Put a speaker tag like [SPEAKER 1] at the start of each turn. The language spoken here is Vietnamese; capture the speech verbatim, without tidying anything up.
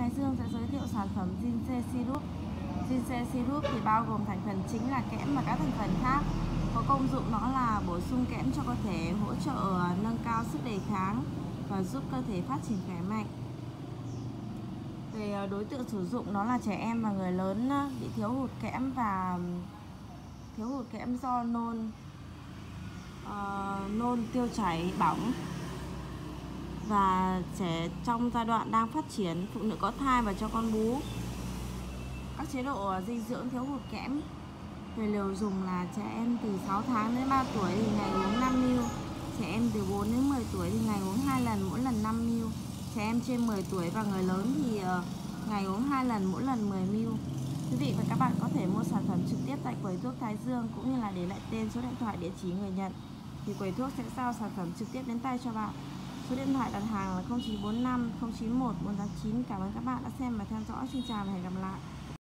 [SPEAKER 1] Thái Dương sẽ giới thiệu sản phẩm Ginseng Syrup. Ginseng Syrup thì bao gồm thành phần chính là kẽm và các thành phần khác. Có công dụng đó là bổ sung kẽm cho cơ thể, hỗ trợ nâng cao sức đề kháng và giúp cơ thể phát triển khỏe mạnh. Về đối tượng sử dụng đó là trẻ em và người lớn bị thiếu hụt kẽm và thiếu hụt kẽm do nôn, uh, nôn tiêu chảy, bỏng, và trẻ trong giai đoạn đang phát triển, phụ nữ có thai và cho con bú. Các chế độ dinh dưỡng thiếu hụt kẽm. Về liều dùng là trẻ em từ sáu tháng đến ba tuổi thì ngày uống năm mi li lít, trẻ em từ bốn đến mười tuổi thì ngày uống hai lần, mỗi lần năm mi li lít, trẻ em trên mười tuổi và người lớn thì ngày uống hai lần, mỗi lần mười mi li lít. Quý vị và các bạn có thể mua sản phẩm trực tiếp tại quầy thuốc Thái Dương cũng như là để lại tên, số điện thoại, địa chỉ người nhận thì quầy thuốc sẽ giao sản phẩm trực tiếp đến tay cho bạn. Số điện thoại đặt hàng là không chín bốn năm không chín một bốn tám chín. Cảm ơn các bạn đã xem và theo dõi. Xin chào và hẹn gặp lại.